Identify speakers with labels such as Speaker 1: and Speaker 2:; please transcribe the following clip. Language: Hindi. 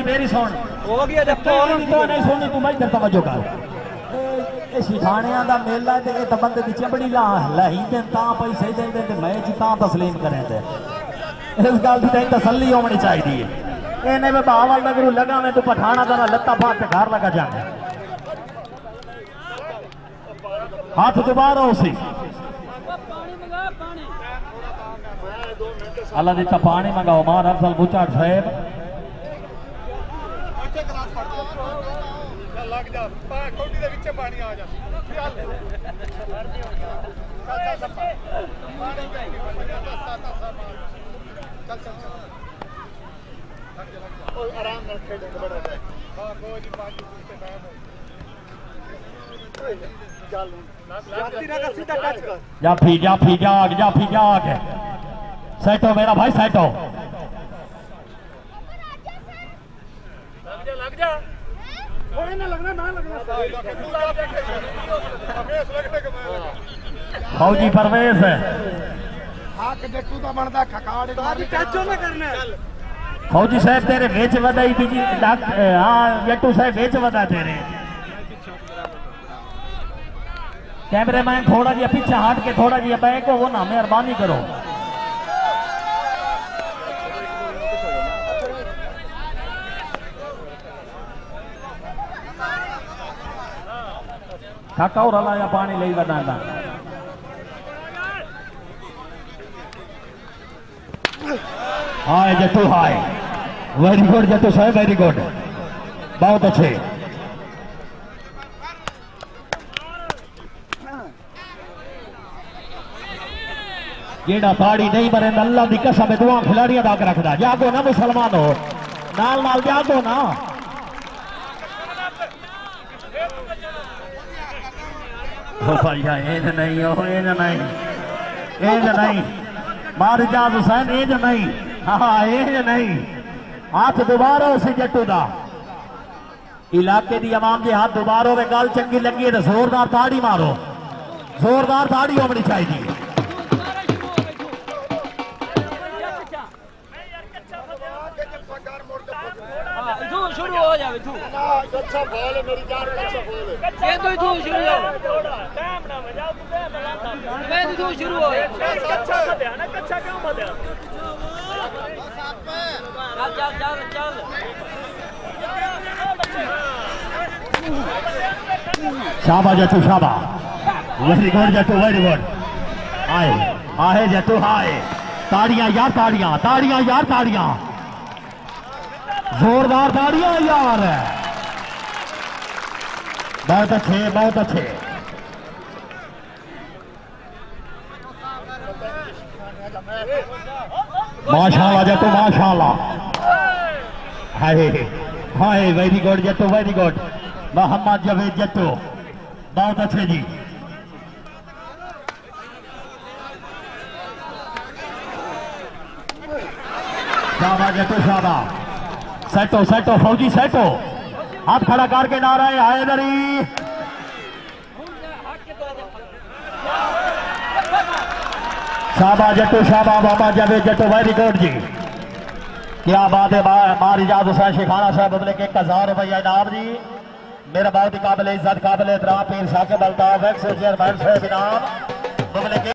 Speaker 1: मेरी सुन
Speaker 2: हो गया
Speaker 1: तो नहीं सुननी तू मैं इधर तवज्जो कर सिखाने का मेला है तो बंदे की चबड़ी लही दें पैसे देंगे तो मैं तस्लीम करें थे इस गल की तसली होनी चाहिए इन्हें मैं बावल नगरू लगा मैं तू पठाना था लत्ता फाड़ के घर लगा जाए हाथ दोबारा उसी अल्लाह दिता पानी मंगाओ मान अफजल बुचाट साहेब
Speaker 3: लग जा कोटी दे विच पानी आ जा आराम से खेलेंगे बड़ा हां कोई नहीं पानी से टाइम चल जाती ना का सीधा टच कर
Speaker 1: जाफी जाग सेटो मेरा भाई सेटो
Speaker 3: लग जा कोई ना लगना
Speaker 1: फौजी परवेज है
Speaker 3: हां जट्टू दा बनदा खकाड़ टच ना करना
Speaker 1: फौजी साहब तेरे बेच वदाई भी हां जट्टू साहब बेच वदा तेरे कैमरामैन थोड़ा जिहा पीछे हट के थोड़ा जिहा बैक हो ना मेहरबानी करो काका और अला या पानी ले वदांदा हाय जट्टू हाय वेरी गुड जट्टू साहब वेरी गुड बहुत अच्छे जेड़ा ताड़ी नहीं मरे अल्लाह की कसम दुआ खिलाड़ियों तक रखता जागो ना मुसलमान हो नाल नाल जागो ना नहीं मार जाज हुसैन एज नहीं हाँ एज नहीं हाथ दोबारा उसी जट्टू का इलाके की आवाम के हाथ दोबारा में गल चंगी लगी है तो जोरदार ताड़ी मारो जोरदार ताड़ी होनी चाहिए
Speaker 2: शुरू हो जावे तू
Speaker 3: अच्छा बॉल है मेरी जान अच्छा बॉल है
Speaker 2: ये तो शुरू हो टाइम ना में जाओ तू मैं तो शुरू हो कच्चा मत है ना कच्चा क्यों मत है चल
Speaker 1: शाबाश जट्टू शाबाश very good Jattu very good आए जट्टू हाय ताड़ियां यार ताड़ियां जोरदार ताड़ियां यार बहुत अच्छे माशाल्लाह जट्टू माशाल्लाह hi very good Jattu very good Mohammad Javed Jattu बहुत अच्छे जी शाबाश जट्टू शाबाश सेटो फौजी सेटो हाथ खड़ा करके नारा है हैदरी शाबाश जट्टू शाबाश बाबा जावेद जट्टू वेरी गुड जी क्या बात है मार इजाज हुसैन शेखाना साहब बदले के 1000 रुपया इनाम जी मेरा बहुत ही काबिल इज्जत काबिल एहतराम पीर साकिब अल्ताफ एक्स चेयरमैन साहब इनाम बदले के